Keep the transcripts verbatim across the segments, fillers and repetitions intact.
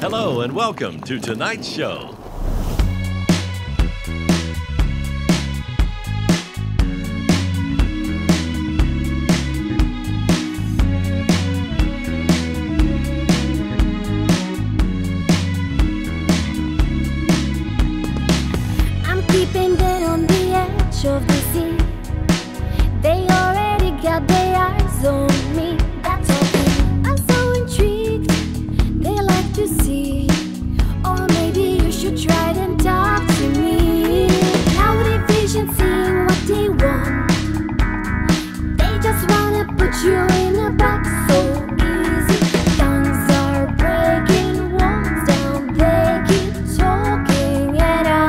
Hello and welcome to tonight's show. I'm keeping them on the edge of the sea. They already got their eyes on me. That's okay. I'm so intrigued. They like to see. Or maybe you should try and talk to me. Now they vision seeing what they want. They just wanna put you in a box so easy. Tongues are breaking, walls down, they keep talking, and I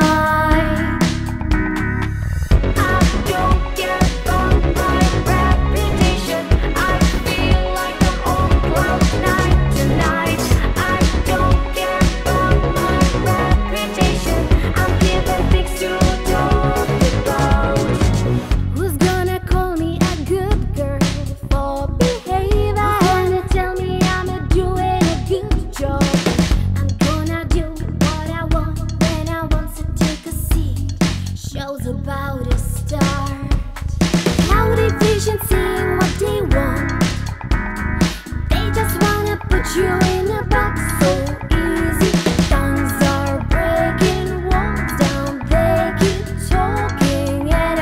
I don't care about my reputation. I feel like I'm on cloud nine tonight. I don't care about my reputation. I'm giving things to talk about. Who's gonna call me a good girl for behaving? Who's gonna tell me I'm doing a good job? I'm gonna do what I want when I want to take a seat. Show's about to start. How they vision seeing what they want. They just wanna put you in a box so easy. Tongues are breaking, walls down, they keep talking, and I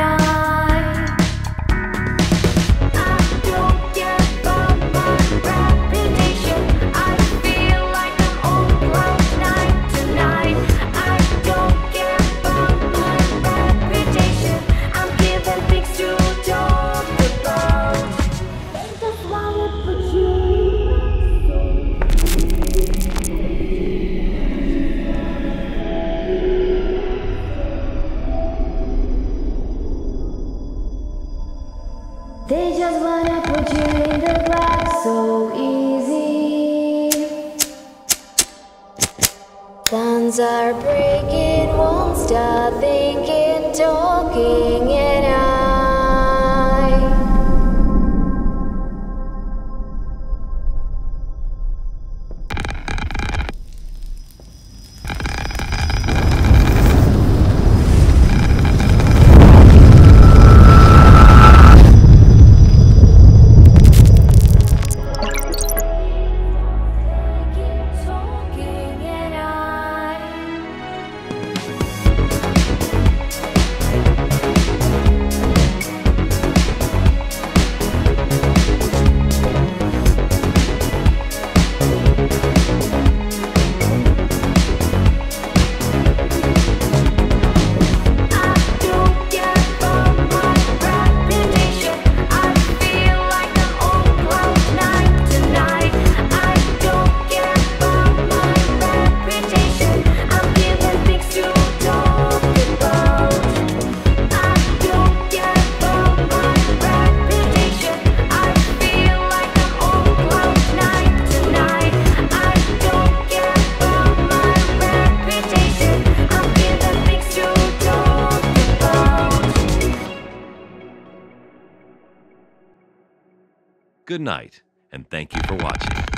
I don't care about my reputation. I feel like I'm on cloud nine tonight. I don't care about my reputation. I'm giving things to talk about. They just wanna put you They just wanna put you in the box so easy. Tongues are breaking, won't stop thinking, talking, and I talking, and I I don't care about my reputation. I feel like I'm on cloud nine tonight. I don't care about my reputation. I'm giving things to talk about. I don't care about my reputation. I feel like I'm on cloud nine tonight. I don't care about my reputation. I'm giving things to talk about. Good night and thank you for watching.